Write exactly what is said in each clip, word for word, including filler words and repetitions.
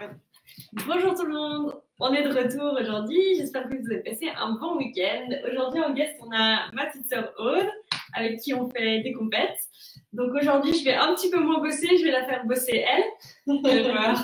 Bonjour tout le monde, on est de retour aujourd'hui, j'espère que vous avez passé un bon week-end. Aujourd'hui en guest on a ma petite sœur Aude avec qui on fait des compètes. Donc aujourd'hui je vais un petit peu moins bosser, je vais la faire bosser elle. euh,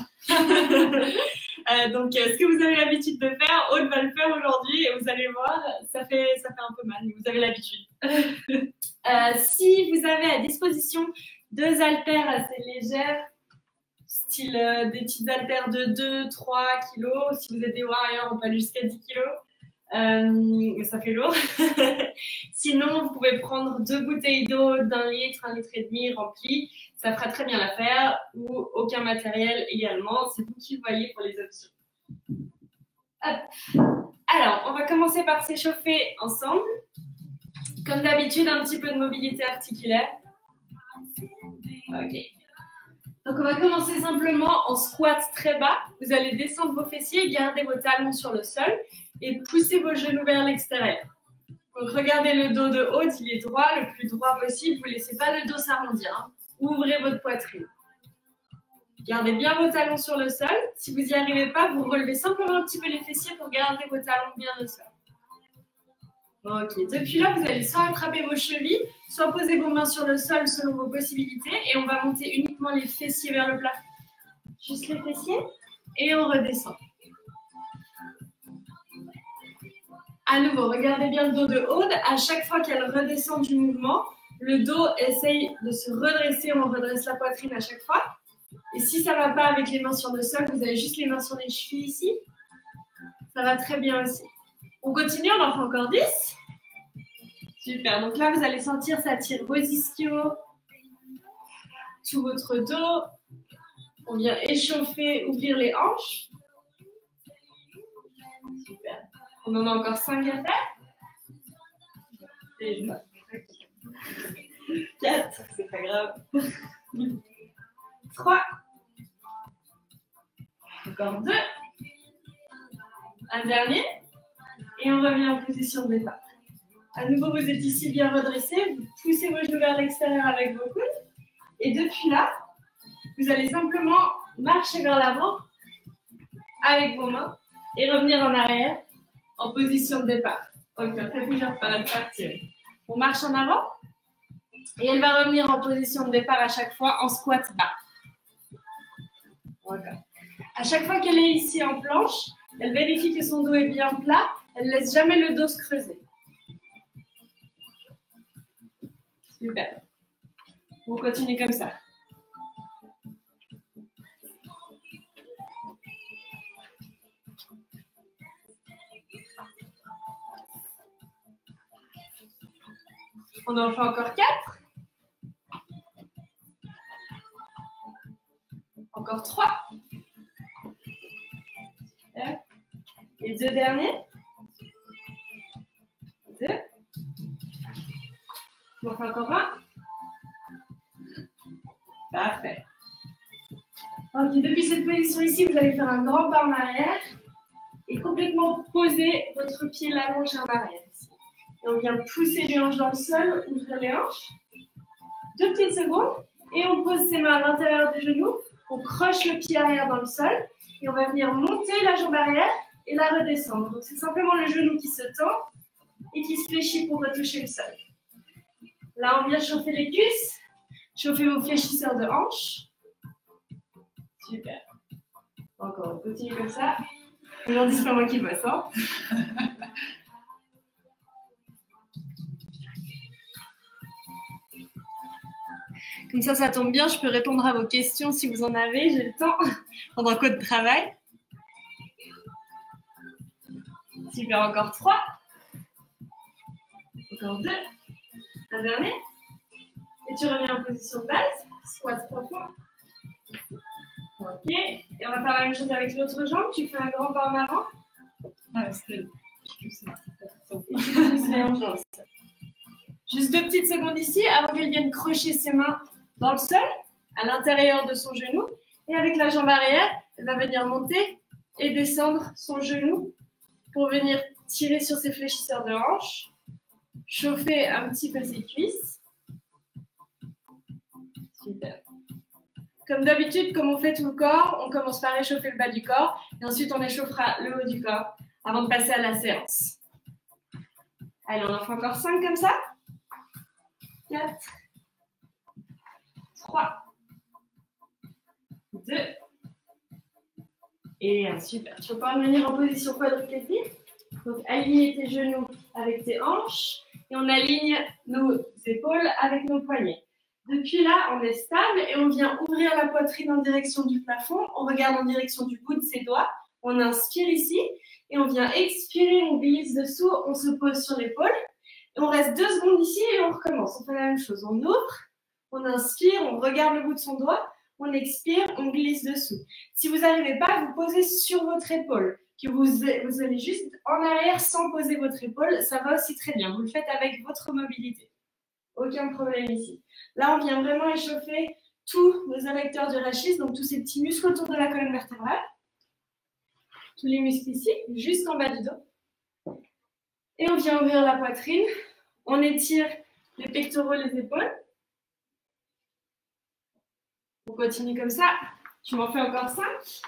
donc euh, ce que vous avez l'habitude de faire, Aude va le faire aujourd'hui et vous allez voir, ça fait, ça fait un peu mal, mais vous avez l'habitude. euh, si vous avez à disposition deux haltères assez légères, style euh, des petites haltères de deux trois kilos. Si vous êtes des warriors, on peut aller jusqu'à dix kilos. Euh, mais ça fait lourd. Sinon, vous pouvez prendre deux bouteilles d'eau d'un litre, un litre et demi remplies. Ça fera très bien l'affaire. Ou aucun matériel également. C'est vous qui voyez pour les options. Hop. Alors, on va commencer par s'échauffer ensemble. Comme d'habitude, un petit peu de mobilité articulaire. Ok. Donc, on va commencer simplement en squat très bas. Vous allez descendre vos fessiers, garder vos talons sur le sol et pousser vos genoux vers l'extérieur. Donc, regardez le dos de Aude, il est droit, le plus droit possible. Vous ne laissez pas le dos s'arrondir. Hein. Ouvrez votre poitrine. Gardez bien vos talons sur le sol. Si vous n'y arrivez pas, vous relevez simplement un petit peu les fessiers pour garder vos talons bien au sol. Ok, depuis là, vous allez soit attraper vos chevilles, soit poser vos mains sur le sol selon vos possibilités et on va monter uniquement les fessiers vers le plafond. Juste les fessiers et on redescend. À nouveau, regardez bien le dos de Aude. À chaque fois qu'elle redescend du mouvement, le dos essaye de se redresser. On redresse la poitrine à chaque fois. Et si ça ne va pas avec les mains sur le sol, vous avez juste les mains sur les chevilles ici. Ça va très bien aussi. On continue, on en fait encore dix. Super, donc là, vous allez sentir, ça tire vos ischios, tout votre dos. On vient échauffer, ouvrir les hanches. Super. On en a encore cinq à faire. Et quatre, c'est pas grave. trois. Encore deux. Un dernier. Et on revient en position de départ. À nouveau, vous êtes ici bien redressé. Vous poussez vos genoux vers l'extérieur avec vos coudes. Et depuis là, vous allez simplement marcher vers l'avant avec vos mains et revenir en arrière en position de départ. Ok, très bien, pas la partir. On marche en avant et elle va revenir en position de départ à chaque fois en squat bas. Okay. À chaque fois qu'elle est ici en planche, elle vérifie que son dos est bien plat. Elle ne laisse jamais le dos se creuser. Super. On continue comme ça. On en fait encore quatre. Encore trois. Et deux derniers. Deux. On en fait encore un. Parfait. Ok, depuis cette position ici, vous allez faire un grand pas en arrière et complètement poser votre pied l'allongé en arrière. Et on vient pousser les hanches dans le sol, ouvrir les hanches. Deux petites secondes et on pose ses mains à l'intérieur des genoux. On croche le pied arrière dans le sol et on va venir monter la jambe arrière et la redescendre. Donc c'est simplement le genou qui se tend et qui se fléchit pour retoucher le sol. Là, on vient chauffer les cuisses, chauffer vos fléchisseurs de hanches. Super. Encore, on continue comme ça. Aujourd'hui, c'est pas moi qui bosse, hein. Comme ça, ça tombe bien, je peux répondre à vos questions si vous en avez. J'ai le temps pendant le code de travail. Super, encore trois. Encore deux. Un dernier. Et tu reviens en position de base. Squat trois fois. Ok. Et on va faire la même chose avec l'autre jambe. Tu fais un grand pas en avant. Ah, c'est Juste deux petites secondes ici avant qu'elle vienne crocher ses mains dans le sol, à l'intérieur de son genou. Et avec la jambe arrière, elle va venir monter et descendre son genou pour venir tirer sur ses fléchisseurs de hanches, chauffer un petit peu ses cuisses. Super. Comme d'habitude, comme on fait tout le corps, on commence par échauffer le bas du corps et ensuite on échauffera le haut du corps avant de passer à la séance. Allez, on en fait encore cinq comme ça. quatre, trois, deux et un. Super. Tu peux pas revenir en position quadrupédie. Donc, aligner tes genoux avec tes hanches et on aligne nos épaules avec nos poignets. Depuis là, on est stable et on vient ouvrir la poitrine en direction du plafond. On regarde en direction du bout de ses doigts. On inspire ici et on vient expirer, on glisse dessous, on se pose sur l'épaule. Et on reste deux secondes ici et on recommence. On fait la même chose. On ouvre, on inspire, on regarde le bout de son doigt, on expire, on glisse dessous. Si vous n'arrivez pas à vous poser sur votre épaule, que vous, vous allez juste en arrière sans poser votre épaule, ça va aussi très bien. Vous le faites avec votre mobilité. Aucun problème ici. Là, on vient vraiment échauffer tous nos adducteurs du rachis, donc tous ces petits muscles autour de la colonne vertébrale. Tous les muscles ici, jusqu'en bas du dos. Et on vient ouvrir la poitrine. On étire les pectoraux, les épaules. On continue comme ça. Je m'en fais encore cinq.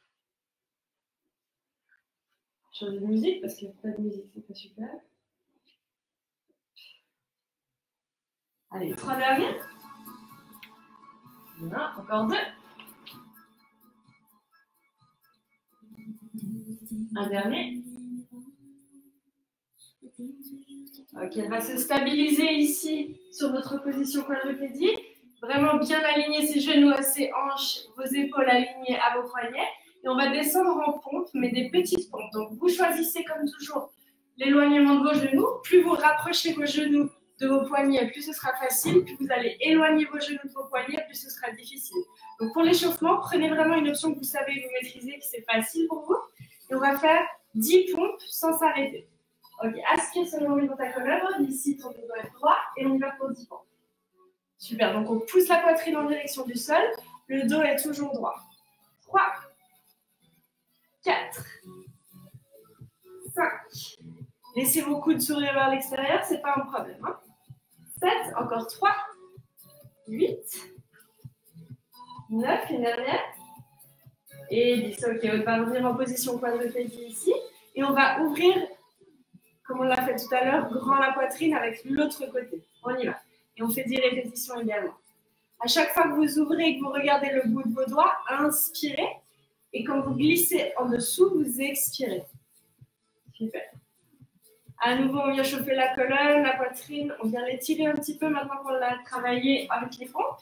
Je change de musique parce qu'il n'y a pas de musique, c'est pas super. Allez, trois derniers. Voilà, encore deux. Un dernier. Ok, elle va se stabiliser ici sur votre position quadrupédie. Vraiment bien aligner ses genoux à ses hanches, vos épaules alignées à vos poignets. Et on va descendre en pompe, mais des petites pompes. Donc vous choisissez comme toujours l'éloignement de vos genoux. Plus vous rapprochez vos genoux de vos poignets, plus ce sera facile. Plus vous allez éloigner vos genoux de vos poignets, plus ce sera difficile. Donc pour l'échauffement, prenez vraiment une option que vous savez vous maîtriser, que c'est facile pour vous. Et on va faire dix pompes sans s'arrêter. Ok, aspire sur le nombril dans ta colonne. Ici, ton dos doit être droit et on y va pour dix pompes. Super, donc on pousse la poitrine en direction du sol. Le dos est toujours droit. trois, quatre, cinq. Laissez vos coudes sourire vers l'extérieur, c'est pas un problème. Hein. sept, encore trois, huit, neuf, une dernière. Et dix, ok, on va revenir en position quadrupédie ici. Et on va ouvrir, comme on l'a fait tout à l'heure, grand la poitrine avec l'autre côté. On y va. Et on fait dix répétitions également. À chaque fois que vous ouvrez et que vous regardez le bout de vos doigts, inspirez. Et quand vous glissez en dessous, vous expirez. Super. À nouveau, on vient chauffer la colonne, la poitrine. On vient l'étirer un petit peu maintenant qu'on l'a travaillé avec les pompes.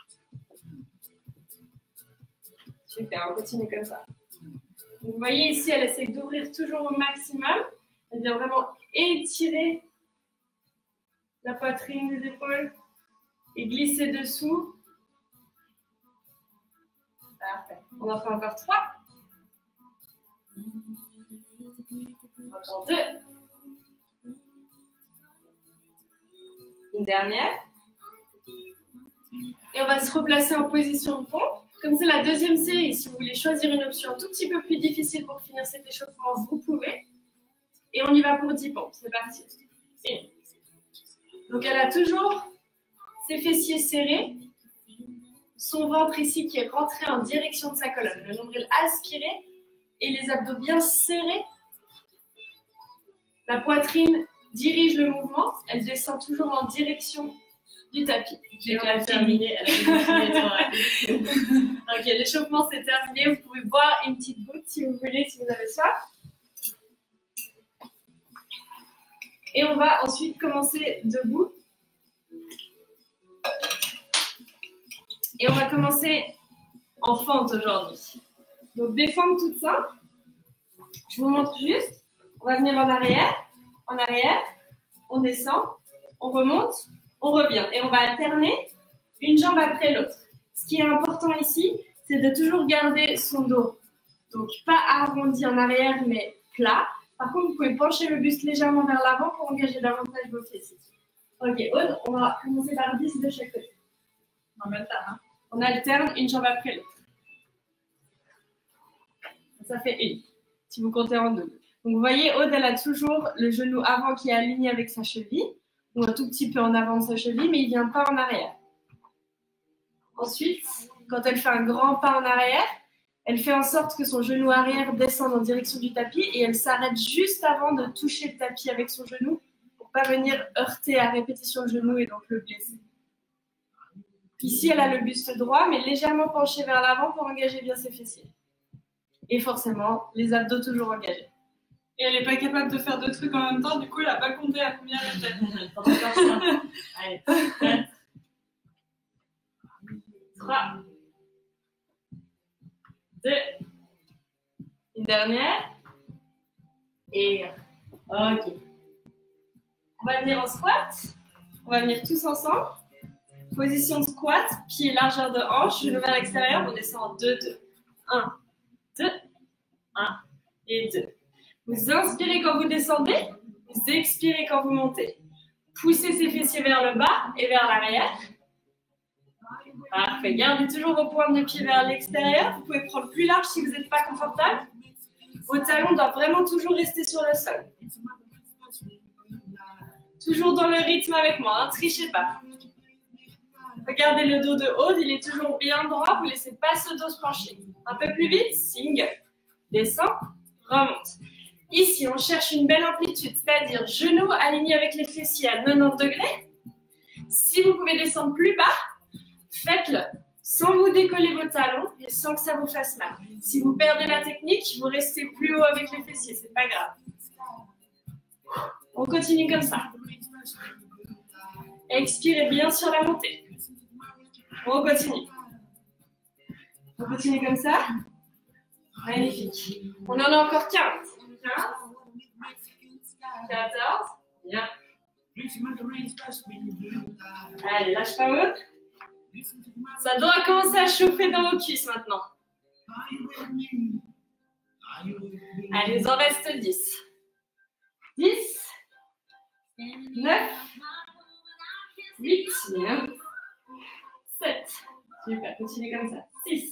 Super, on continue comme ça. Vous voyez ici, elle essaie d'ouvrir toujours au maximum. Elle vient vraiment étirer la poitrine, les épaules et glisser dessous. Parfait. On en fait encore trois. Encore deux. Une dernière. Et on va se replacer en position de pompe. Comme c'est la deuxième série, si vous voulez choisir une option un tout petit peu plus difficile pour finir cet échauffement, vous pouvez. Et on y va pour dix pompes. C'est parti. Et donc elle a toujours ses fessiers serrés, son ventre ici qui est rentré en direction de sa colonne, le nombril aspiré et les abdos bien serrés. La poitrine dirige le mouvement, elle descend toujours en direction du tapis. J'ai déjà terminé. Ok, l'échauffement c'est terminé. Vous pouvez boire une petite goutte si vous voulez, si vous avez soif. Et on va ensuite commencer debout. Et on va commencer en fente aujourd'hui. Donc des fentes toutes simples. Je vous montre juste. On va venir en arrière, en arrière, on descend, on remonte, on revient. Et on va alterner une jambe après l'autre. Ce qui est important ici, c'est de toujours garder son dos. Donc pas arrondi en arrière, mais plat. Par contre, vous pouvez pencher le buste légèrement vers l'avant pour engager davantage vos fessiers. Ok, Aude, on va commencer par dix de chaque côté. En même temps, hein. On alterne une jambe après l'autre. Ça fait une, si vous comptez en double. Donc vous voyez, Aude, elle a toujours le genou avant qui est aligné avec sa cheville, ou un tout petit peu en avant de sa cheville, mais il ne vient pas en arrière. Ensuite, quand elle fait un grand pas en arrière, elle fait en sorte que son genou arrière descende en direction du tapis et elle s'arrête juste avant de toucher le tapis avec son genou pour ne pas venir heurter à répétition le genou et donc le blesser. Ici, elle a le buste droit, mais légèrement penché vers l'avant pour engager bien ses fessiers. Et forcément, les abdos toujours engagés. Et elle n'est pas capable de faire deux trucs en même temps, du coup, elle n'a pas compté à combien elle était. Allez, quatre, trois, deux, une dernière, et ok. On va venir en squat, on va venir tous ensemble. Position de squat, pied largeur de hanche, genou vers l'extérieur, on descend en deux, deux. un, deux, un et deux. Vous inspirez quand vous descendez, vous expirez quand vous montez. Poussez ses fessiers vers le bas et vers l'arrière. Parfait. Gardez toujours vos pointes de pied vers l'extérieur. Vous pouvez prendre plus large si vous n'êtes pas confortable. Vos talons doivent vraiment toujours rester sur le sol. Toujours dans le rythme avec moi, ne trichez pas. Regardez le dos de haut, il est toujours bien droit. Vous ne laissez pas ce dos se pencher. Un peu plus vite, single. Descend, remonte. Ici, on cherche une belle amplitude, c'est-à-dire genoux alignés avec les fessiers à quatre-vingt-dix degrés. Si vous pouvez descendre plus bas, faites-le sans vous décoller vos talons et sans que ça vous fasse mal. Si vous perdez la technique, vous restez plus haut avec les fessiers, c'est pas grave. On continue comme ça. Expirez bien sur la montée. On continue. On continue comme ça. Magnifique. On en a encore quinze. quinze. quatorze. Bien. Allez, lâche pas l'autre. Ça doit commencer à chauffer dans vos cuisses maintenant. Allez, il en reste dix. dix. neuf. huit. Bien. sept. Super, continue comme ça. six.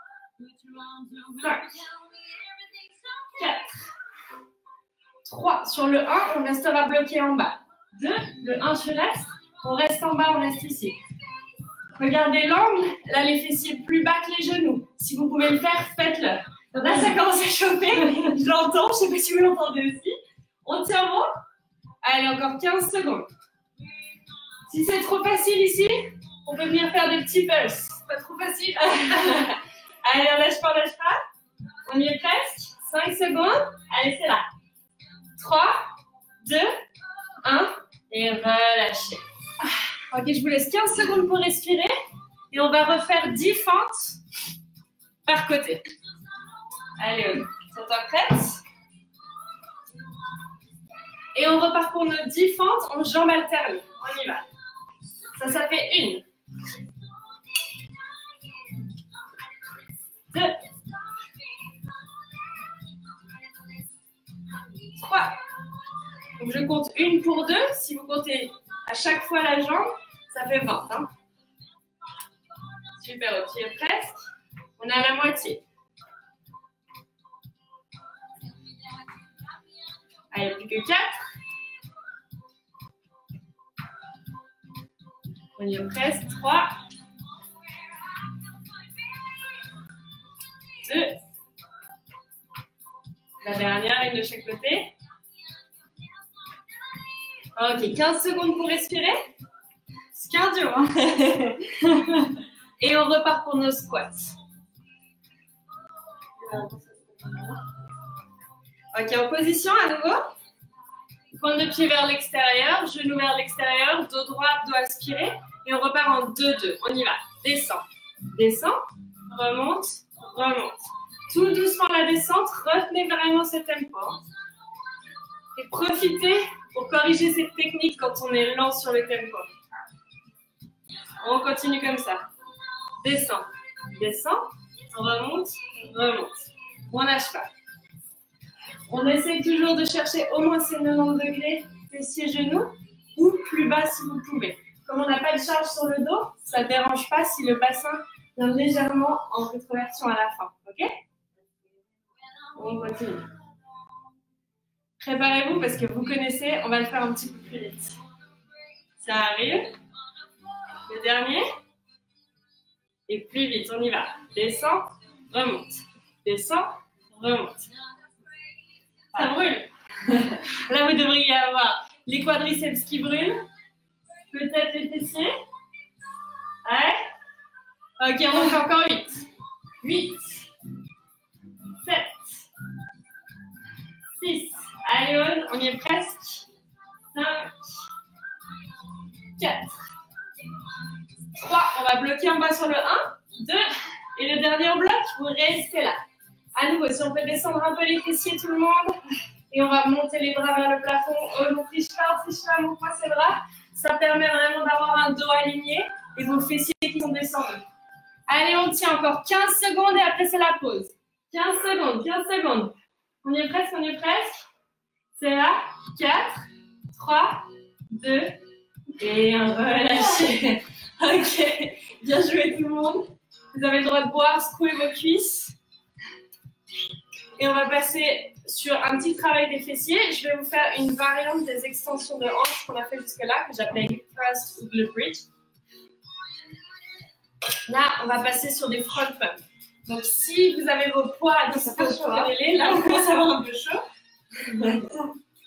cinq. quatre. trois. Sur le un, on restera bloqué en bas. deux. Le un, je laisse. On reste en bas, on reste ici. Regardez l'angle. Là, les fessiers plus bas que les genoux. Si vous pouvez le faire, faites-le. Là, ça commence à chauffer. Je l'entends. Je ne sais pas si vous l'entendez aussi. On tient bon. Allez, encore quinze secondes. Si c'est trop facile ici, on peut venir faire des petits pulses. Pas trop facile. Allez, on lâche pas, on lâche pas. On y est presque. cinq secondes. Allez, c'est là. trois, deux, un. Et relâchez. Ok, je vous laisse quinze secondes pour respirer. Et on va refaire dix fentes par côté. Allez, on s'entend prête. Et on repart pour nos dix fentes en jambes alternées. On y va. Ça, ça fait une. Deux. Trois. Donc je compte une pour deux. Si vous comptez à chaque fois la jambe, ça fait vingt. Hein. Super, ok, presque. On est à la moitié. Allez, plus que quatre. On y est presque. trois. deux. La dernière, une de chaque côté. Ok, quinze secondes pour respirer. C'est cardio, hein. Et on repart pour nos squats. Ok, en position à nouveau. Pointe de pied vers l'extérieur, genou vers l'extérieur, dos droit, dos aspiré. Et on repart en deux deux. On y va. Descend. Descend. Remonte. Remonte. Tout doucement la descente. Retenez vraiment ce tempo. Et profitez pour corriger cette technique quand on est lent sur le tempo. On continue comme ça. Descend. Descend. Remonte. Remonte. On lâche pas. On essaie toujours de chercher au moins ces quatre-vingt-dix degrés, fessiers, genoux, ou plus bas si vous pouvez. Comme on n'a pas de charge sur le dos, ça ne dérange pas si le bassin vient légèrement en rétroversion à la fin. Ok? On continue. Préparez-vous parce que vous connaissez, on va le faire un petit peu plus vite. Ça arrive. Le dernier. Et plus vite, on y va. Descends, remonte. Descends, remonte. Ça brûle. Là, vous devriez avoir les quadriceps qui brûlent. Peut-être les fessiers. Ouais. Ok, on en fait encore huit. huit. sept. six. Allez, on y est presque. cinq. quatre. trois. On va bloquer en bas sur le un. deux. Et le dernier en bloc, vous restez là. À nouveau, si on peut descendre un peu les fessiers, tout le monde. Et on va monter les bras vers le plafond. Oh, on triche pas, on triche pas, montre-moi ses bras. Ça permet vraiment d'avoir un dos aligné et vos fessiers qui sont descendus. Allez, on tient encore quinze secondes et après c'est la pause. quinze secondes, quinze secondes. On y est presque, on y est presque. C'est là. quatre, trois, deux et un relâché. Ok, bien joué tout le monde. Vous avez le droit de boire, secouer vos cuisses. Et on va passer sur un petit travail des fessiers. Je vais vous faire une variante des extensions de hanches qu'on a fait jusque-là, que j'appelais hip thrust ou glute bridge. Là, on va passer sur des front pumps. Donc, si vous avez vos poids à disposition, regardez-les. Là, on commence à avoir un peu chaud.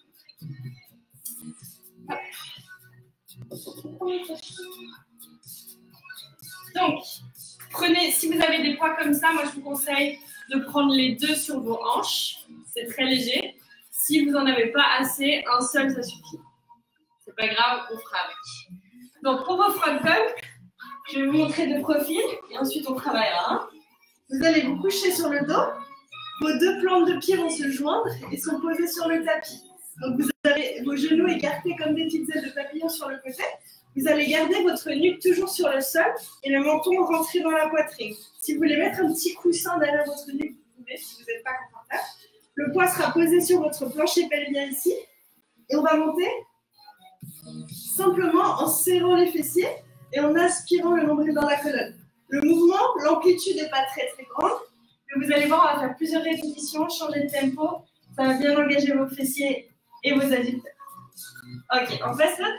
Donc, prenez, si vous avez des poids comme ça, moi je vous conseille de prendre les deux sur vos hanches. C'est très léger. Si vous n'en avez pas assez, un seul ça suffit. C'est pas grave, on fera avec. Donc pour vos front pumps, je vais vous montrer de profil et ensuite on travaillera. Hein. Vous allez vous coucher sur le dos. Vos deux plantes de pied vont se joindre et sont posées sur le tapis. Donc vous avez vos genoux écartés comme des petites ailes de papillon sur le côté. Vous allez garder votre nuque toujours sur le sol et le menton rentré dans la poitrine. Si vous voulez mettre un petit coussin derrière votre nuque, vous pouvez si vous n'êtes pas confortable. Le poids sera posé sur votre plancher pelvien ici. Et on va monter simplement en serrant les fessiers et en aspirant le nombril dans la colonne. Le mouvement, l'amplitude n'est pas très très grande. Mais vous allez voir, on va faire plusieurs répétitions, changer de tempo. Ça va bien engager vos fessiers et vos adducteurs. Ok, on passe là.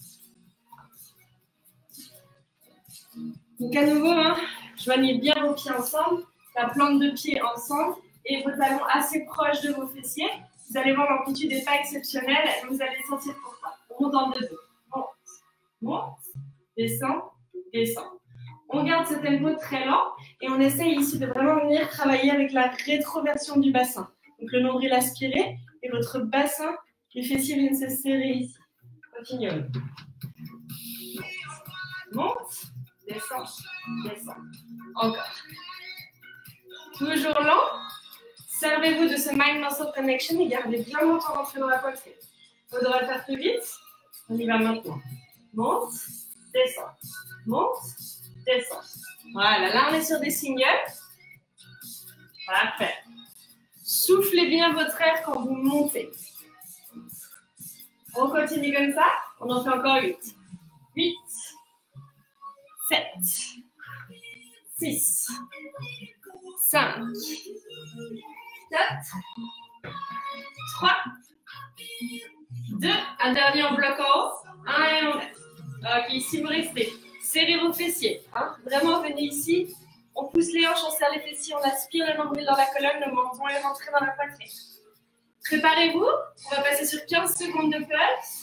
Donc à nouveau, hein, joignez bien vos pieds ensemble, la plante de pied ensemble et vos talons assez proches de vos fessiers. Vous allez voir, l'amplitude n'est pas exceptionnelle, vous allez sentir pourquoi. On monte en deux dos. Monte, monte, descend, descend. On garde ce tempo très lent et on essaye ici de vraiment venir travailler avec la rétroversion du bassin. Donc le nombril aspiré et votre bassin, les fessiers viennent se serrer ici. Continuons. Monte. Descends, descends. Encore. Toujours lent. Servez-vous de ce mind-muscle connection et gardez bien longtemps rentré dans la poitrine. Vous devrez faire plus vite. On y va maintenant. Monte, descends. Monte, descends. Voilà, là on est sur des signaux. Parfait. Soufflez bien votre air quand vous montez. On continue comme ça. On en fait encore huit. huit. sept, six, cinq, quatre, trois, deux, un dernier en bloc en haut, un et en bas. Ok, ici vous restez. Serrez vos fessiers. Hein. Vraiment, venez ici. On pousse les hanches, on serre les fessiers, on aspire le nombril dans la colonne, le menton est rentré dans la poitrine. Préparez-vous. On va passer sur quinze secondes de pulse.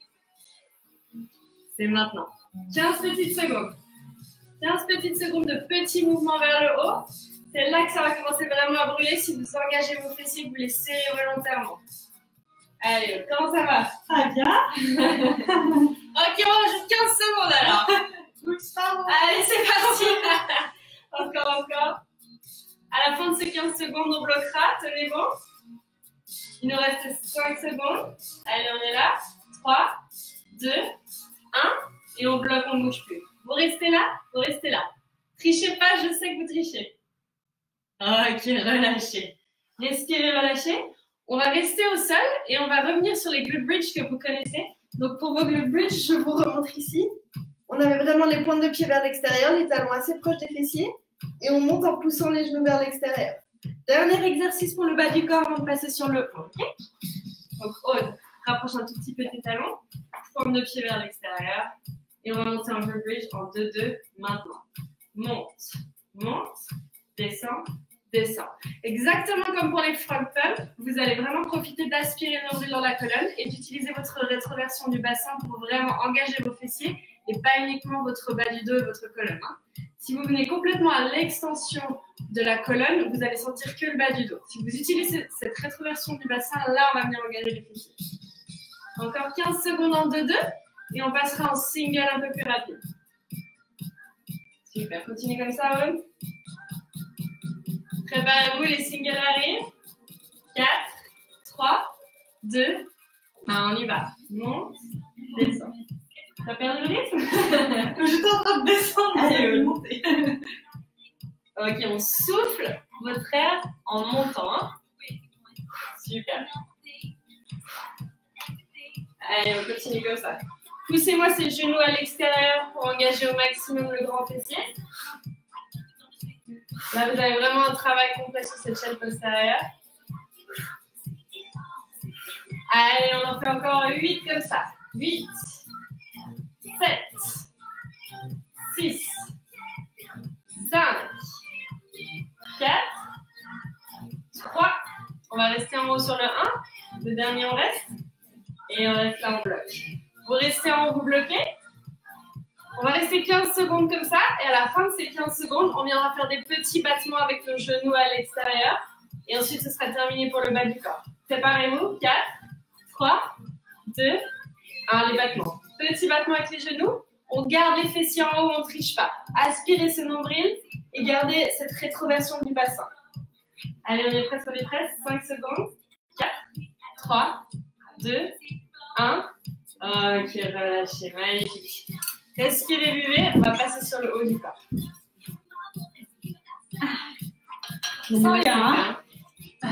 C'est maintenant. quinze petites secondes. quinze petites secondes de petits mouvements vers le haut. C'est là que ça va commencer vraiment à brûler si vous engagez vos fessiers, que vous les serrez volontairement. Allez, comment ça va? Ah bien. Ok, on rajoute quinze secondes alors. Allez, c'est parti. Encore, encore. À la fin de ces quinze secondes, on bloquera. Tenez bon. Il nous reste cinq secondes. Allez, on est là. trois, deux, un. Et on bloque, on ne bouge plus. Vous restez là, vous restez là. Trichez pas, je sais que vous trichez. Ok, relâchez. Respirez, relâchez. On va rester au sol et on va revenir sur les glute bridge que vous connaissez. Donc pour vos glute bridge, je vous remontre ici. On avait vraiment les pointes de pied vers l'extérieur, les talons assez proches des fessiers. Et on monte en poussant les genoux vers l'extérieur. Dernier exercice pour le bas du corps avant de passer sur le haut. Okay. Donc Aude, rapproche un tout petit peu tes talons. Pointe de pied vers l'extérieur. Et on va monter en glute bridge en deux deux maintenant. monte, monte, descend, descend. Exactement comme pour les frog pumps, vous allez vraiment profiter d'aspirer le nombril dans la colonne et d'utiliser votre rétroversion du bassin pour vraiment engager vos fessiers et pas uniquement votre bas du dos et votre colonne. Hein. Si vous venez complètement à l'extension de la colonne, vous allez sentir que le bas du dos. Si vous utilisez cette rétroversion du bassin, là, on va venir engager les fessiers. Encore quinze secondes en deux deux et on passera en single un peu plus rapide. Super, continuez comme ça, Owen. Préparez-vous, les singles arrivent. quatre, trois, deux, un, on y va. Monte, descend. T'as perdu le rythme? J'étais en train de descendre. Allez, monter. Ok, on souffle votre air en montant. Hein. Super. Allez, on continue comme ça. Poussez-moi ces genoux à l'extérieur pour engager au maximum le grand fessier. Là, vous avez vraiment un travail complet sur cette chaîne postérieure. Allez, on en fait encore huit comme ça. huit, sept, six, cinq, quatre, trois. On va rester en haut sur le un. Le dernier, on reste. Et on reste là en bloc. Vous restez en haut, vous bloquez. On va rester quinze secondes comme ça. Et à la fin de ces quinze secondes, on viendra faire des petits battements avec le genou à l'extérieur. Et ensuite, ce sera terminé pour le bas du corps. Préparez-vous. quatre, trois, deux, un. Les battements. Petit battement avec les genoux. On garde les fessiers en haut, on ne triche pas. Aspirez ce nombril et gardez cette rétroversion du bassin. Allez, on est presque, on est presque. cinq secondes. quatre, trois, deux, un. Ok, relâchez. Magnifique. Respirez, buvez. On va passer sur le haut du corps. Ça va, hein?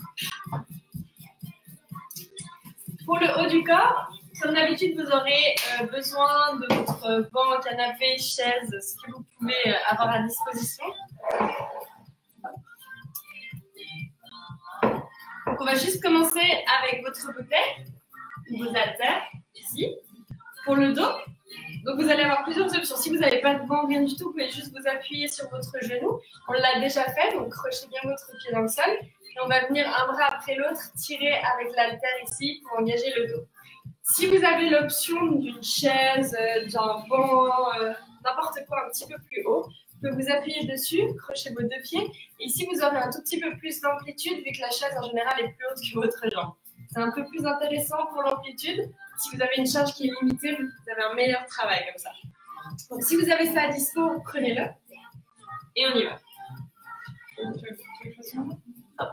Pour le haut du corps, comme d'habitude, vous aurez euh, besoin de votre banc, canapé, chaise, ce que vous pouvez euh, avoir à disposition. Donc, on va juste commencer avec votre bouteille, vos haltères, ici. Pour le dos, donc vous allez avoir plusieurs options. Si vous n'avez pas de banc, rien du tout, vous pouvez juste vous appuyer sur votre genou. On l'a déjà fait, donc crochez bien votre pied dans le sol. Et on va venir un bras après l'autre, tirer avec l'haltère ici pour engager le dos. Si vous avez l'option d'une chaise, d'un banc, euh, n'importe quoi un petit peu plus haut, vous pouvez vous appuyer dessus, crochez vos deux pieds. Et ici, vous aurez un tout petit peu plus d'amplitude vu que la chaise en général est plus haute que votre jambe. C'est un peu plus intéressant pour l'amplitude. Si vous avez une charge qui est limitée, vous avez un meilleur travail comme ça. Donc si vous avez ça à dispo, prenez-le. Et on y va. Hop.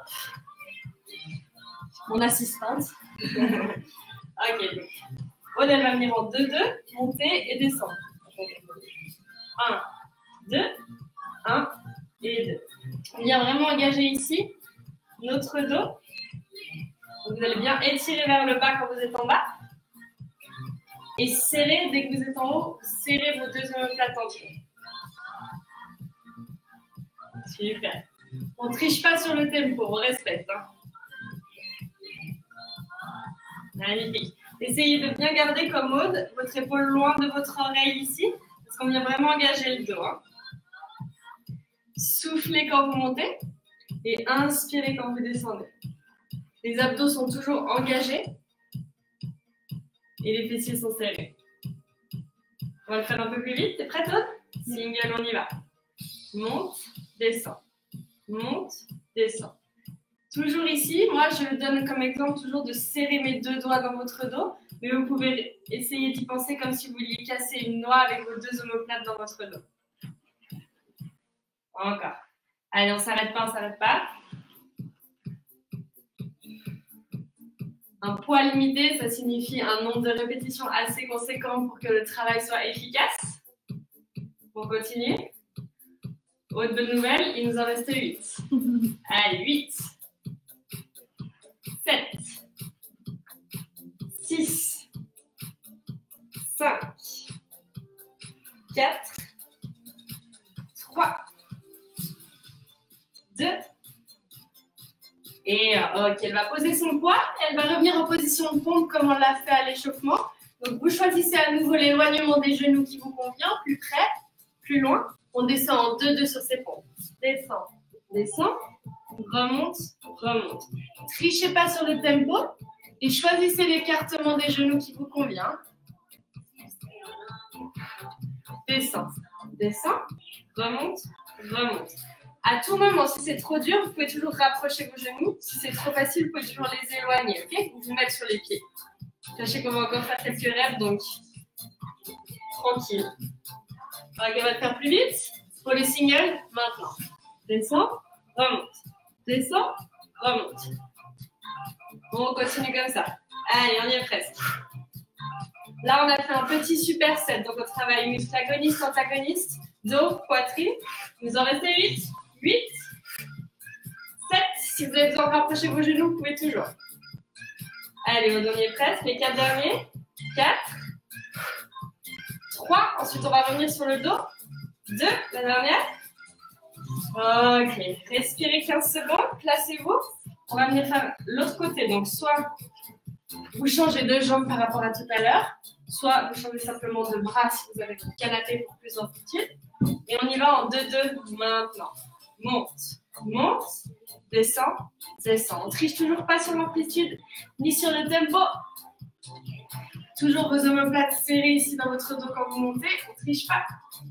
Mon assistante. Ok, donc. Aude, elle va venir en deux deux, monter et descendre. un, deux, un et deux. On vient vraiment engager ici notre dos. Donc vous allez bien étirer vers le bas quand vous êtes en bas. Et serrer, dès que vous êtes en haut, serrez vos deux omoplates entières. Super. On ne triche pas sur le tempo, on respecte. Hein. Magnifique. Essayez de bien garder comme Aude, votre épaule loin de votre oreille ici, parce qu'on vient vraiment engager le dos. Hein. Soufflez quand vous montez et inspirez quand vous descendez. Les abdos sont toujours engagés et les fessiers sont serrés. On va le faire un peu plus vite. T'es prête, Aude? Single, on y va. Monte, descend. Monte, descend. Toujours ici, moi je donne comme exemple toujours de serrer mes deux doigts dans votre dos, mais vous pouvez essayer d'y penser comme si vous vouliez casser une noix avec vos deux omoplates dans votre dos. Encore. Allez, on s'arrête pas, on s'arrête pas. Un poids limité, ça signifie un nombre de répétitions assez conséquent pour que le travail soit efficace. On continue. Autre bonne nouvelle, il nous en reste huit. Allez, huit. sept. six. cinq. quatre. trois. deux. Et ok, elle va poser son poids, elle va revenir en position de pompe comme on l'a fait à l'échauffement. Donc vous choisissez à nouveau l'éloignement des genoux qui vous convient, plus près, plus loin. On descend en deux deux sur ses pompes. Descend, descend, remonte, remonte. Trichez pas sur le tempo et choisissez l'écartement des genoux qui vous convient. Descend, descend, remonte, remonte. À tout moment, si c'est trop dur, vous pouvez toujours rapprocher vos genoux. Si c'est trop facile, vous pouvez toujours les éloigner, ok? Vous vous mettre sur les pieds. Sachez qu'on va encore faire quelques rêves, donc tranquille. On va faire plus vite. Pour les singles, maintenant. Descend, remonte. Descend, remonte. Bon, on continue comme ça. Allez, on y est presque. Là, on a fait un petit superset. Donc, on travaille muscle agoniste, antagoniste, dos, poitrine. Il nous en restait huit. huit. sept. Si vous avez besoin de rapprocher vos genoux, vous pouvez toujours. Allez, on y est presque. Les quatre derniers. quatre. trois. Ensuite, on va revenir sur le dos. deux. La dernière. Ok. Respirez quinze secondes. Placez-vous. On va venir faire l'autre côté. Donc, soit vous changez de jambe par rapport à tout à l'heure, soit vous changez simplement de bras si vous avez votre canapé pour plus d'amplitude. Et on y va en deux deux maintenant. Monte, monte, descend, descend. On ne triche toujours pas sur l'amplitude ni sur le tempo. Toujours vos omoplates serrées ici dans votre dos quand vous montez. On ne triche pas.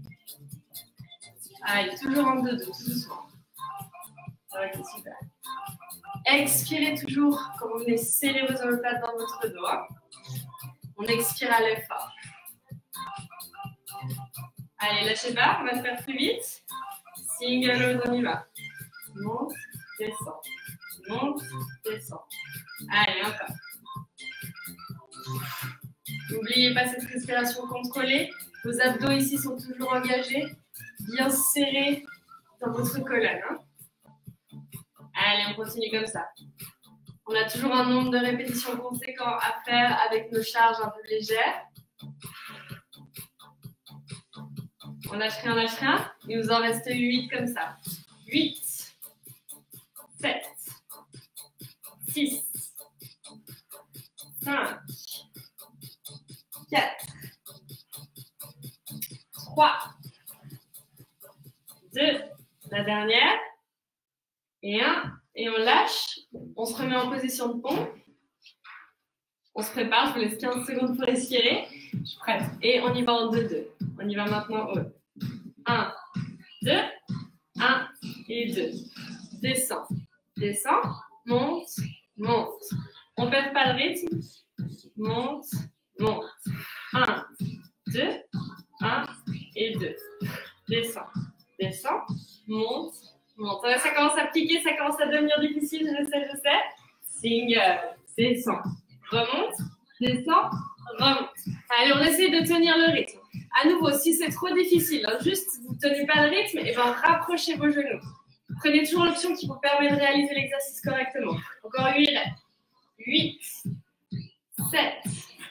Allez, toujours en deux deux, tout doucement. Ça va être super. Expirez toujours quand vous venez serrer vos omoplates dans votre dos. Hein. On expire à l'effort. Allez, lâchez pas, on va faire plus vite. Single, on y va. Monte, descend. Monte, descend. Allez, encore. N'oubliez pas cette respiration contrôlée. Vos abdos ici sont toujours engagés, bien serrés dans votre colonne. Hein. Allez, on continue comme ça. On a toujours un nombre de répétitions conséquents à faire avec nos charges un peu légères. On lâche rien, on lâche rien. Il nous en reste huit comme ça. huit, sept, six, cinq, quatre, trois, deux, la dernière, et un, et on lâche. On se remet en position de pompe. On se prépare, je vous laisse quinze secondes pour respirer. Je suis prête. Et on y va en deux deux. On y va maintenant au un, deux, un et deux. Descend, descend, monte, monte. On ne perd pas le rythme. Monte, monte. un, deux, un et deux. Descend, descend, monte, monte. Ça commence à piquer, ça commence à devenir difficile, je sais, je sais. Single, descend, remonte, descend, remonte. Allez, on essaie de tenir le rythme. À nouveau, si c'est trop difficile, hein, juste vous ne tenez pas le rythme, et ben rapprochez vos genoux. Prenez toujours l'option qui vous permet de réaliser l'exercice correctement. Encore huit, huit, sept,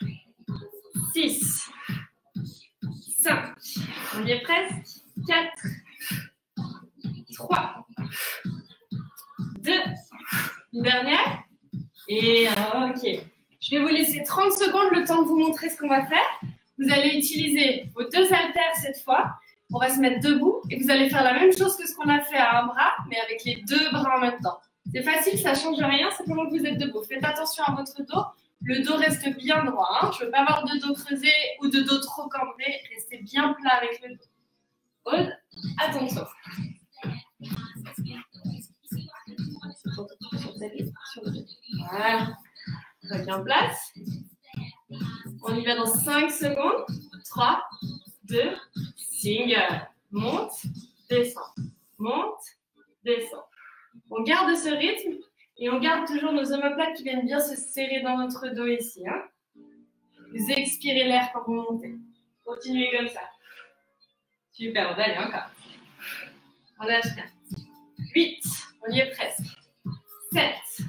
six, cinq, on y est presque, quatre, trois, deux, une dernière, et ok. Je vais vous laisser trente secondes le temps de vous montrer ce qu'on va faire. Vous allez utiliser vos deux haltères cette fois. On va se mettre debout et vous allez faire la même chose que ce qu'on a fait à un bras, mais avec les deux bras en même temps. C'est facile, ça ne change rien, simplement que vous êtes debout. Faites attention à votre dos. Le dos reste bien droit. Hein. Je ne veux pas avoir de dos creusé ou de dos trop cambré. Restez bien plat avec le dos. Aude, à ton tour. Voilà. Revient en place. On y va dans cinq secondes. trois, deux, single. Monte, descend. Monte, descend. On garde ce rythme et on garde toujours nos omoplates qui viennent bien se serrer dans notre dos ici. Hein. Vous expirez l'air quand vous montez. Continuez comme ça. Super, on va aller encore. On lâche rien. huit, on y est presque. sept,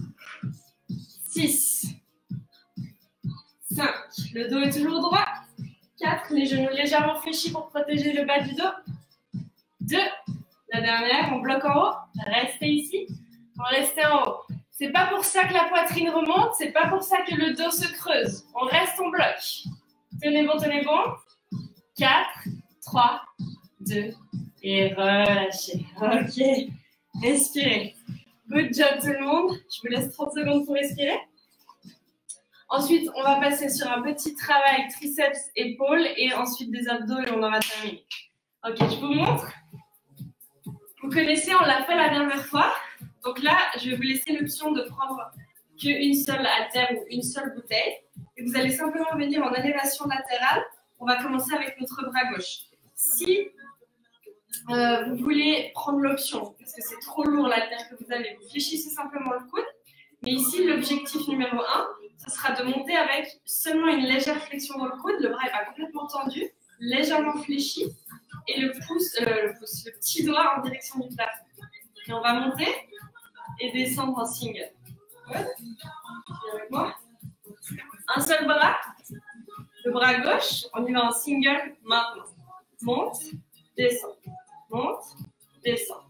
six, cinq, le dos est toujours droit. quatre, les genoux légèrement fléchis pour protéger le bas du dos. deux, la dernière, on bloque en haut. Restez ici. On reste en haut. C'est pas pour ça que la poitrine remonte, c'est pas pour ça que le dos se creuse. On reste en bloc. Tenez bon, tenez bon. quatre, trois, deux, et relâchez. Ok, respirez. Good job tout le monde. Je vous laisse trente secondes pour respirer. Ensuite, on va passer sur un petit travail triceps, épaules, et ensuite des abdos, et on en va terminer. Ok, je vous montre. Vous connaissez, on l'a fait la dernière fois. Donc là, je vais vous laisser l'option de prendre qu'une seule haltère ou une seule bouteille. Et vous allez simplement venir en élévation latérale. On va commencer avec notre bras gauche. Si euh, vous voulez prendre l'option, parce que c'est trop lourd l'haltère que vous avez, vous fléchissez simplement le coude. Mais ici, l'objectif numéro un, ce sera de monter avec seulement une légère flexion dans le coude. Le bras est pas complètement tendu, légèrement fléchi. Et le pouce, euh, le pouce, le petit doigt en direction du plafond. Et on va monter et descendre en single. Viens avec moi. Un seul bras, le bras gauche, on y va en single maintenant. Monte, descend, monte, descend.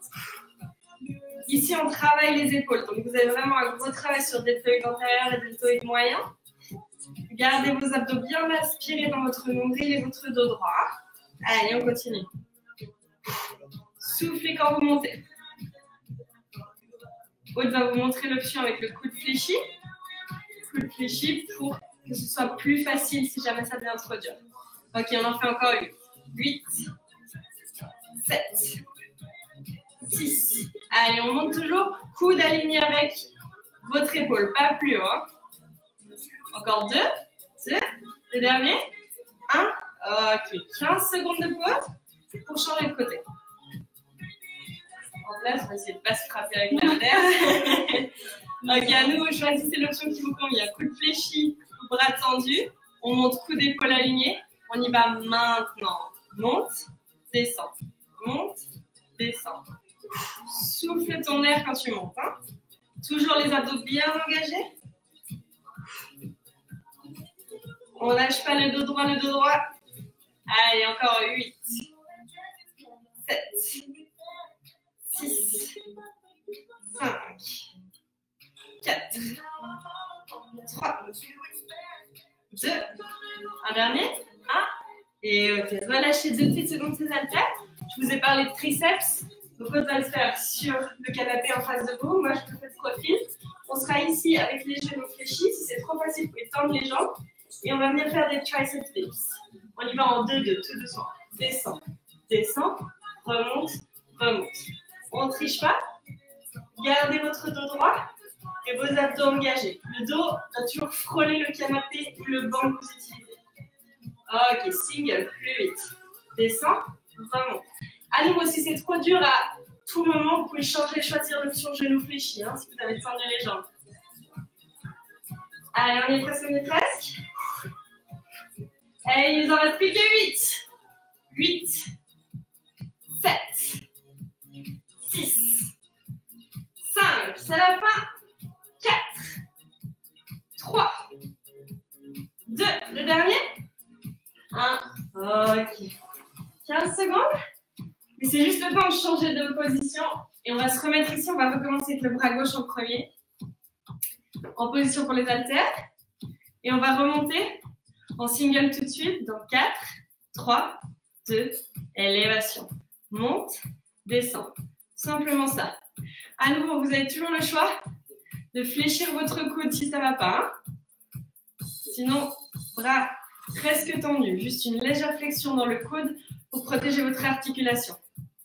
Ici, on travaille les épaules. Donc, vous avez vraiment un gros travail sur le deltoïde antérieur et le deltoïde moyen. Gardez vos abdos bien aspirés dans votre nombril et votre dos droit. Allez, on continue. Soufflez quand vous montez. Aude va vous montrer l'option avec le coude fléchi. Coude fléchi pour que ce soit plus facile si jamais ça devient trop dur. Ok, on en fait encore une. huit, sept, six. Allez, on monte toujours. Coude aligné avec votre épaule, pas plus haut. Hein. Encore deux, deux. Le dernier. un. Ok, quinze secondes de pause pour changer de côté. En place, on va essayer de ne pas se frapper avec la terre. Ok, à nouveau, choisissez l'option qui vous convient. Coude fléchi, bras tendu. On monte coude épaule aligné. On y va maintenant. Monte, descend. Monte, descend. Souffle ton air quand tu montes. Hein. Toujours les abdos bien engagés. On ne lâche pas le dos droit, le dos droit. Allez, encore huit, sept, six, cinq, quatre, trois, deux, un dernier, un. Et ok, relâchez deux petites secondes ces haltères. Je vous ai parlé de triceps. Donc, on va le faire sur le canapé en face de vous. Moi, je vous fais de profil. On sera ici avec les genoux fléchis. Si c'est trop facile, vous pouvez tendre les jambes. Et on va venir faire des triceps dips. On y va en deux deux, tout doucement. Descend, descend, remonte, remonte. On ne triche pas. Gardez votre dos droit et vos abdos engagés. Le dos doit toujours frôler le canapé ou le banc que vous utilisez. Ok, single, plus vite. Descend, remonte. À nouveau, si c'est trop dur à tout moment, vous pouvez changer, choisir l'option genou fléchi, hein, si vous avez tendu les jambes. Allez, on y est presque, on y est presque. Allez, il nous en reste plus que huit. huit, sept, six, cinq, c'est la fin. quatre, trois, deux, le dernier. un, ok. quinze secondes. Et c'est juste le temps de changer de position. Et on va se remettre ici, on va recommencer avec le bras gauche en premier. En position pour les haltères. Et on va remonter en single tout de suite dans quatre, trois, deux, élévation. Monte, descend. Simplement ça. À nouveau, vous avez toujours le choix de fléchir votre coude si ça ne va pas. Hein. Sinon, bras presque tendus. Juste une légère flexion dans le coude pour protéger votre articulation.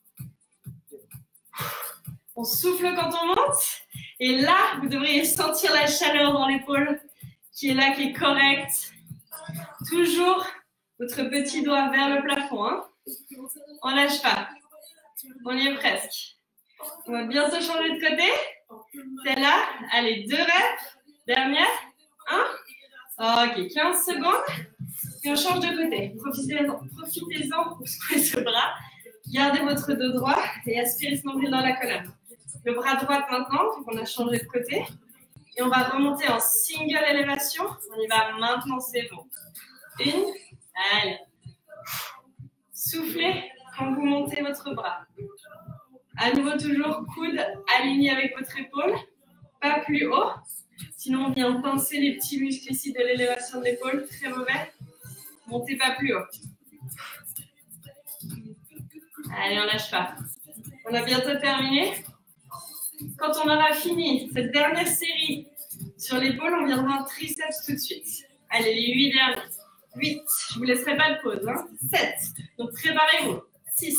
On souffle quand on monte. Et là, vous devriez sentir la chaleur dans l'épaule qui est là, qui est correcte. Toujours votre petit doigt vers le plafond. Hein. On ne lâche pas. On y est presque. On va bientôt changer de côté. Celle-là. Allez, deux reps. Dernière. Un. Ok, quinze secondes. Et on change de côté. Profitez-en profitez-en pour secouer ce bras. Gardez votre dos droit et aspirez ce nombril dans la colonne. Le bras droit maintenant, donc on a changé de côté. Et on va remonter en single élévation. On y va maintenant, c'est bon. Une. Allez. Soufflez quand vous montez votre bras. À nouveau, toujours coude aligné avec votre épaule. Pas plus haut. Sinon, on vient pincer les petits muscles ici de l'élévation de l'épaule. Très mauvais. Montez pas plus haut. Allez, on lâche pas. On a bientôt terminé. Quand on aura fini cette dernière série sur l'épaule, on viendra en triceps tout de suite. Allez, les huit derniers. huit. Je ne vous laisserai pas de pause. Hein. sept. Donc, préparez-vous. six.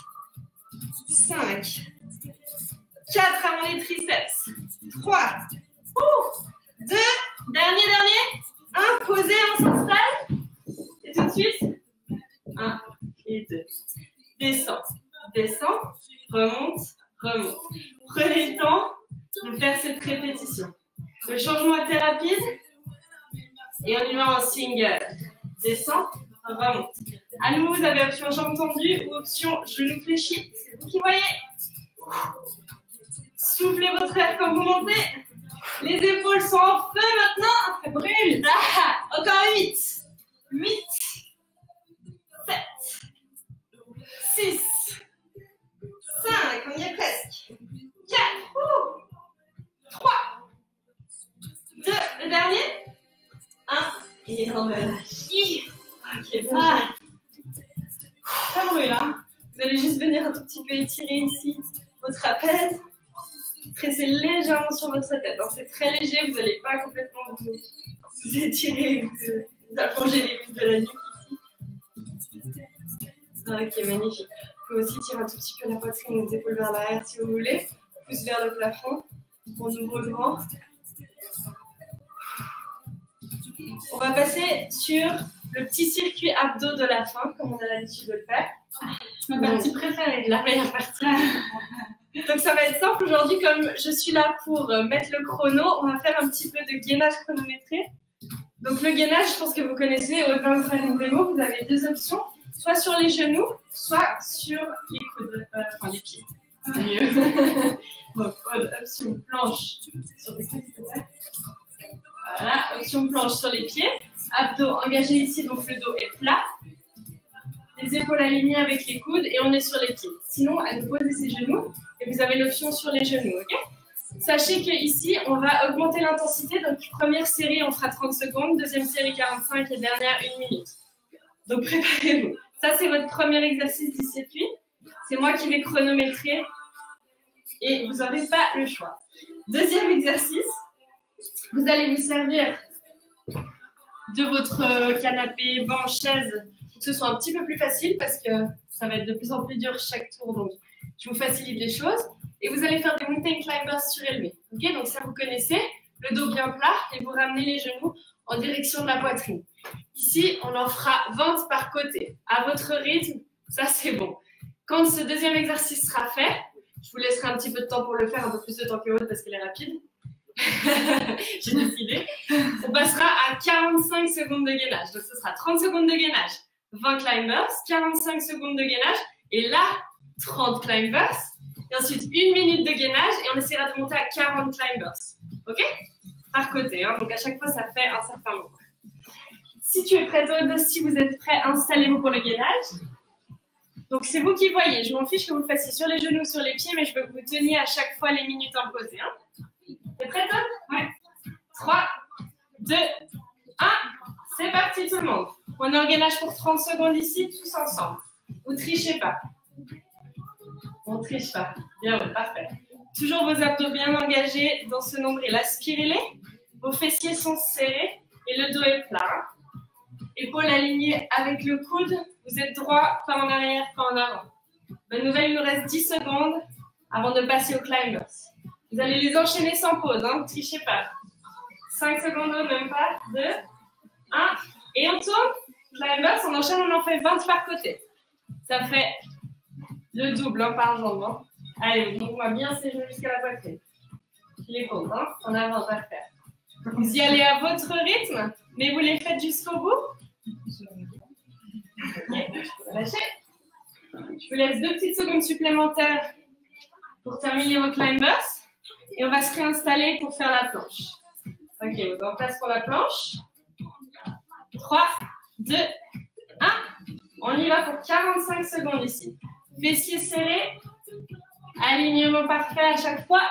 cinq. quatre avant les triceps. trois. deux. Dernier, dernier. un. Posez, on s'installe. Et tout de suite. un et deux. Descend. Descend. Remonte. Remonte. Prenez le temps de faire cette répétition. Le changement est très rapide. Et on y va en single. Descend, remonte. À nouveau, vous avez option jambe tendue ou option genou fléchi. C'est vous qui voyez. Soufflez votre air quand vous montez. Les épaules sont en feu maintenant. Ça brûle. Ah, encore huit. huit. sept. six. cinq. On y est presque. quatre. trois. deux. Le dernier. un. Et on relâche. Ok, bon. Ah. Ça brûle, hein. Vous allez juste venir un tout petit peu étirer ici votre trapèze. Pressez légèrement sur votre tête. Hein. C'est très léger, vous n'allez pas complètement vous, vous étirer, vous, vous allonger les coudes de la nuque ici. Ok, magnifique. Vous pouvez aussi tirer un tout petit peu la poitrine, les épaules vers l'arrière si vous voulez. Plus vers le plafond. On ouvre le ventre. On va passer sur le petit circuit abdos de la fin, comme on a l'habitude de le faire. Ma partie préférée. La meilleure partie. Donc ça va être simple aujourd'hui, comme je suis là pour mettre le chrono, on va faire un petit peu de gainage chronométré. Donc le gainage, je pense que vous connaissez, au Benzone Demo, vous avez deux options, soit sur les genoux, soit sur les coudes, euh, enfin les pieds. C'est mieux. Donc option planche sur les coudes, c'est ça. Voilà, option planche sur les pieds, abdos engagés ici, donc le dos est plat. Les épaules alignées avec les coudes et on est sur les pieds. Sinon, à nous poser ses genoux et vous avez l'option sur les genoux, ok? Sachez qu'ici, on va augmenter l'intensité. Donc, première série, on fera trente secondes. Deuxième série, quarante-cinq et dernière, une minute. Donc, préparez-vous. Ça, c'est votre premier exercice du circuit. C'est moi qui vais chronométrer et vous n'aurez pas le choix. Deuxième exercice, vous allez vous servir de votre canapé, banc, chaise, que ce soit un petit peu plus facile parce que ça va être de plus en plus dur chaque tour, donc je vous facilite les choses. Et vous allez faire des mountain climbers surélevés. Ok, donc ça vous connaissez, le dos bien plat et vous ramenez les genoux en direction de la poitrine. Ici, on en fera vingt par côté. À votre rythme, ça c'est bon. Quand ce deuxième exercice sera fait, je vous laisserai un petit peu de temps pour le faire, un peu plus de temps que l'autre parce qu'elle est rapide. J'ai décidé. On passera à quarante-cinq secondes de gainage. Donc ce sera trente secondes de gainage. vingt climbers, quarante-cinq secondes de gainage, et là, trente climbers, et ensuite une minute de gainage, et on essaiera de monter à quarante climbers. Ok? Par côté, hein? Donc à chaque fois, ça fait un certain nombre. Si tu es prêt, Aude, si vous êtes prêt, installez-vous pour le gainage. Donc c'est vous qui voyez, je m'en fiche que vous le fassiez sur les genoux, sur les pieds, mais je veux que vous teniez à chaque fois les minutes imposées. Hein? T'es prête, Aude? Ouais. trois, deux, un, c'est parti tout le monde. On engage pour trente secondes ici, tous ensemble. Vous trichez pas. On ne triche pas. Bien, ouais, parfait. Toujours vos abdos bien engagés dans ce nombril. Aspirez-les. Vos fessiers sont serrés et le dos est plat. Épaules alignées avec le coude. Vous êtes droit, pas en arrière, pas en avant. Bonne nouvelle, il nous reste dix secondes avant de passer aux climbers. Vous allez les enchaîner sans pause, hein, ne trichez pas. cinq secondes, même pas. deux, un. Et on tourne. Climbers, on enchaîne, on en fait vingt par côté. Ça fait le double hein, par jambe. Hein. Allez, donc on va bien ses genoux jusqu'à la poitrine. Je les compte, hein, en avant, on va le faire. Vous y allez à votre rythme, mais vous les faites jusqu'au bout. Okay, je peux lâcher. Je vous laisse deux petites secondes supplémentaires pour terminer vos climbers. Et on va se réinstaller pour faire la planche. Ok, vous êtes en place pour la planche. trois, deux, un. On y va pour quarante-cinq secondes ici. Fessiers serrés. Alignement parfait à chaque fois.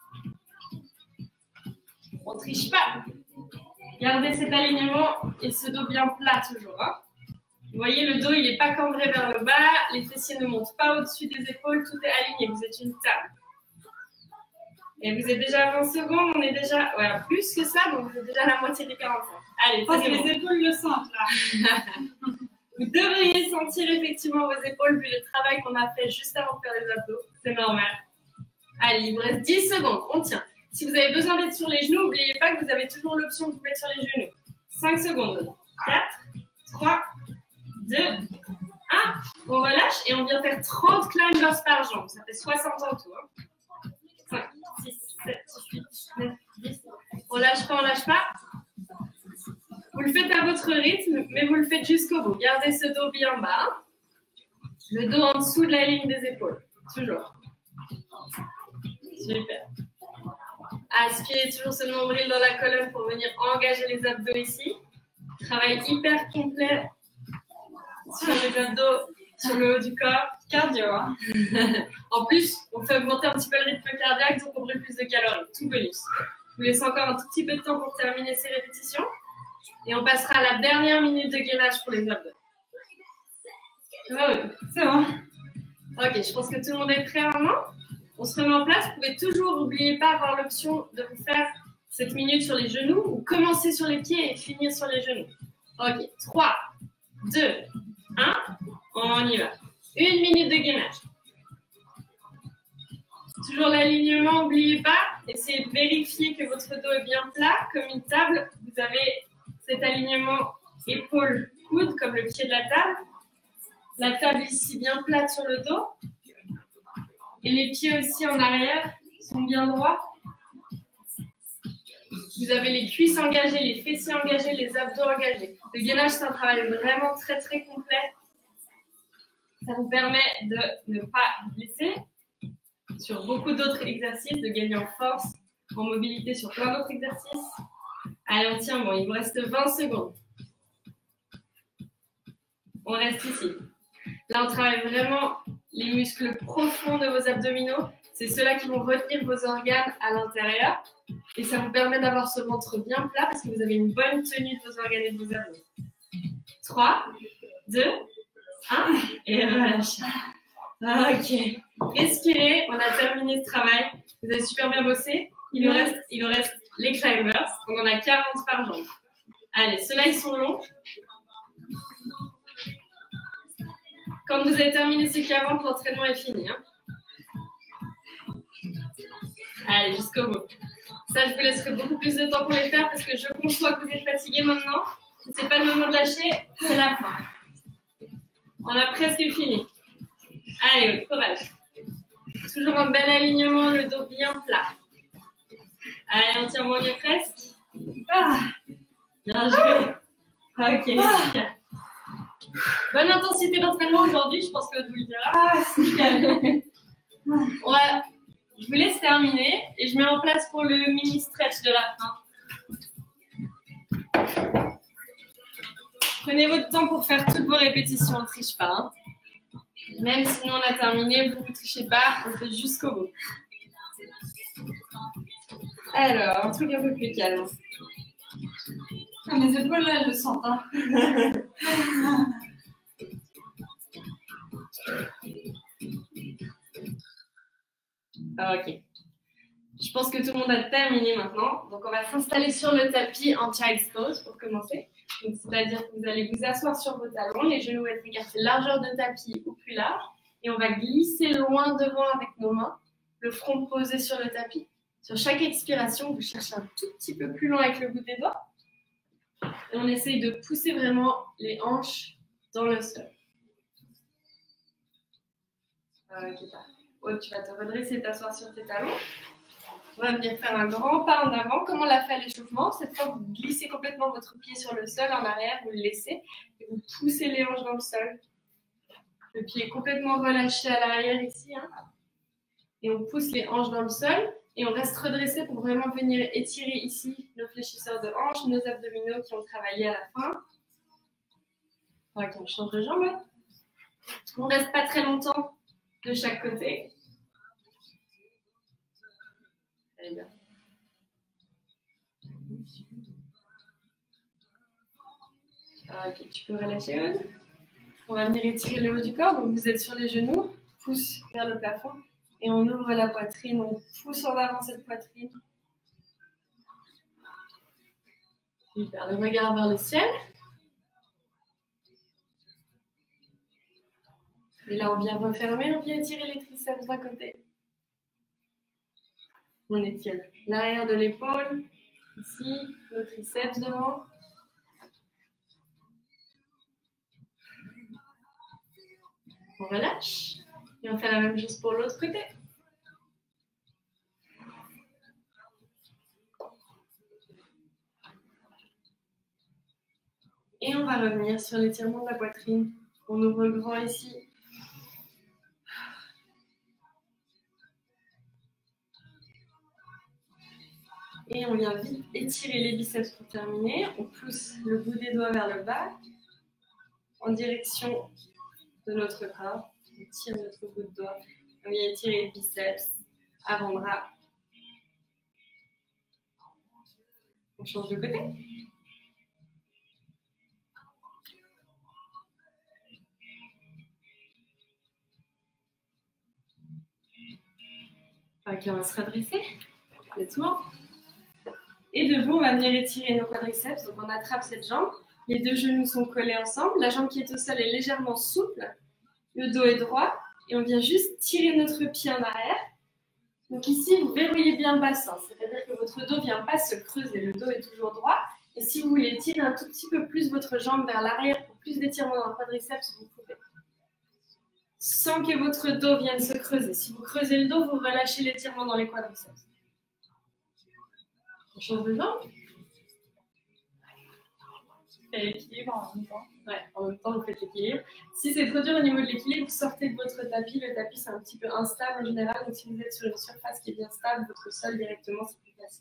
On ne triche pas. Gardez cet alignement et ce dos bien plat toujours. Hein. Vous voyez, le dos, il n'est pas cambré vers le bas, les fessiers ne montent pas au-dessus des épaules, tout est aligné, vous êtes une table. Et vous êtes déjà à vingt secondes, on est déjà, voilà, plus que ça, donc vous êtes déjà à la moitié des quarante-cinq. Allez, Parce c'est que bon. les épaules le sentent là. Vous devriez sentir effectivement vos épaules vu le travail qu'on a fait juste avant de faire les abdos. C'est normal. Allez, il vous reste dix secondes, on tient. Si vous avez besoin d'être sur les genoux, n'oubliez pas que vous avez toujours l'option de vous mettre sur les genoux. cinq secondes. quatre, trois, deux, un. On relâche et on vient faire trente climbers par jambe. Ça fait soixante en tout. Hein. cinq, six, sept, huit, neuf, dix. On lâche pas, on lâche pas. Vous le faites à votre rythme, mais vous le faites jusqu'au bout. Gardez ce dos bien bas. Le dos en dessous de la ligne des épaules. Toujours. Super. Aspirez toujours ce nombril dans la colonne pour venir engager les abdos ici. Travail hyper complet sur les abdos, sur le haut du corps. Cardio, hein. En plus, on fait augmenter un petit peu le rythme cardiaque, donc on brûle plus de calories. Tout bonus. Je vous laisse encore un tout petit peu de temps pour terminer ces répétitions. Et on passera à la dernière minute de gainage pour les abdos. Ah oui, c'est bon. Ok, je pense que tout le monde est prêt maintenant. On se remet en place. Vous pouvez toujours, n'oubliez pas, avoir l'option de vous faire cette minute sur les genoux ou commencer sur les pieds et finir sur les genoux. Ok, trois, deux, un, on y va. Une minute de gainage. Toujours l'alignement, n'oubliez pas. Essayez de vérifier que votre dos est bien plat, comme une table. Vous avez cet alignement épaule-coude, comme le pied de la table. La table ici bien plate sur le dos. Et les pieds aussi en arrière sont bien droits. Vous avez les cuisses engagées, les fessiers engagés, les abdos engagés. Le gainage, c'est un travail vraiment très très complet. Ça vous permet de ne pas vous blesser sur beaucoup d'autres exercices, de gagner en force, en mobilité sur plein d'autres exercices. Allez, on tient bon, il vous reste vingt secondes. On reste ici. Là, on travaille vraiment les muscles profonds de vos abdominaux. C'est ceux-là qui vont retenir vos organes à l'intérieur. Et ça vous permet d'avoir ce ventre bien plat parce que vous avez une bonne tenue de vos organes et de vos abdos. trois, deux, un. Et relâche. Ok. Respirez. On a terminé ce travail. Vous avez super bien bossé. Il nous reste, il nous reste les climbers. On en a quarante par jambe. Allez, ceux-là, ils sont longs. Quand vous avez terminé ceux qui avancent, l'entraînement est fini. Hein. Allez, jusqu'au bout. Ça, je vous laisserai beaucoup plus de temps pour les faire parce que je conçois que vous êtes fatigués maintenant. Ce n'est pas le moment de lâcher, c'est la fin. On a presque fini. Allez, courage. Toujours un bel alignement, le dos bien plat. Allez, on tient bon, on y est presque. Ah, bien joué. Ok, super. Bonne intensité d'entraînement aujourd'hui, je pense que vous le dira. Ah, c'est nickel. On va, je vous laisse terminer et je mets en place pour le mini stretch de la fin. Prenez votre temps pour faire toutes vos répétitions, on ne triche pas. Hein. Même si nous on a terminé, vous ne trichez pas, on fait jusqu'au bout. Alors, un truc un peu plus calme. Ah, mes épaules là, elles le sentent. Hein. Ok. Je pense que tout le monde a terminé maintenant. Donc, on va s'installer sur le tapis en child's pose pour commencer. C'est-à-dire que vous allez vous asseoir sur vos talons, les genoux vont être écartés largeur de tapis ou plus large. Et on va glisser loin devant avec nos mains, le front posé sur le tapis. Sur chaque expiration, vous cherchez un tout petit peu plus loin avec le bout des doigts. Et on essaye de pousser vraiment les hanches dans le sol. Ok, oh, tu vas te redresser et t'asseoir sur tes talons. On va venir faire un grand pas en avant, comme on l'a fait à l'échauffement. Cette fois, vous glissez complètement votre pied sur le sol en arrière, vous le laissez et vous poussez les hanches dans le sol. Le pied est complètement relâché à l'arrière ici. Hein. Et on pousse les hanches dans le sol et on reste redressé pour vraiment venir étirer ici nos fléchisseurs de hanches, nos abdominaux qui ont travaillé à la fin. Ok, on change de jambe. Hein. On ne reste pas très longtemps de chaque côté. Très bien. Ok, tu peux relâcher, Aude. On va venir étirer le haut du corps, donc vous êtes sur les genoux, pouce vers le plafond, et on ouvre la poitrine, on pousse en avant cette poitrine. Super, le regard vers le ciel. Et là, on vient refermer, on vient étirer les triceps d'un côté. On étire l'arrière de l'épaule, ici, le triceps devant. On relâche. Et on fait la même chose pour l'autre côté. Et on va revenir sur l'étirement de la poitrine. On ouvre grand ici. Et on vient vite étirer les biceps pour terminer. On pousse le bout des doigts vers le bas, en direction de notre corps. On tire notre bout de doigt. On vient étirer les biceps, avant-bras. On change de côté. Ok, on va se redresser, complètement. Et debout, on va venir étirer nos quadriceps. Donc on attrape cette jambe. Les deux genoux sont collés ensemble. La jambe qui est au sol est légèrement souple. Le dos est droit. Et on vient juste tirer notre pied en arrière. Donc ici, vous verrouillez bien le bassin. C'est-à-dire que votre dos ne vient pas se creuser. Le dos est toujours droit. Et si vous voulez tirer un tout petit peu plus votre jambe vers l'arrière pour plus d'étirement dans le quadriceps, vous pouvez. Sans que votre dos vienne se creuser. Si vous creusez le dos, vous relâchez l'étirement dans les quadriceps. On change de jambe. Et l'équilibre en même temps. Ouais, en même temps, vous faites l'équilibre. Si c'est trop dur au niveau de l'équilibre, sortez de votre tapis. Le tapis, c'est un petit peu instable en général. Donc, si vous êtes sur une surface qui est bien stable, votre sol directement, c'est plus facile.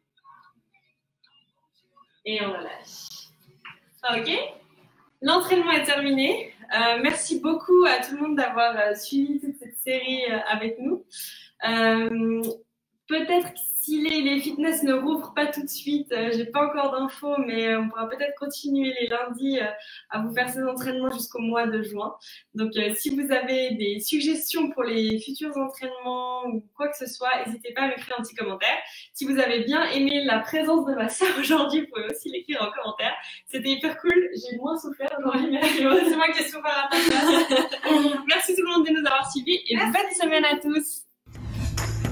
Et on relâche. Ok. L'entraînement est terminé. Euh, merci beaucoup à tout le monde d'avoir euh, suivi toute cette série euh, avec nous. Euh, Peut-être que si les, les fitness ne rouvrent pas tout de suite, euh, j'ai pas encore d'infos, mais euh, on pourra peut-être continuer les lundis euh, à vous faire ces entraînements jusqu'au mois de juin. Donc, euh, si vous avez des suggestions pour les futurs entraînements ou quoi que ce soit, n'hésitez pas à m'écrire un petit commentaire. Si vous avez bien aimé la présence de ma sœur aujourd'hui, vous pouvez aussi l'écrire en commentaire. C'était hyper cool. J'ai moins souffert aujourd'hui, mais c'est moi qui ai souffert à ta place. Merci tout le monde de nous avoir suivis et bonne semaine à tous.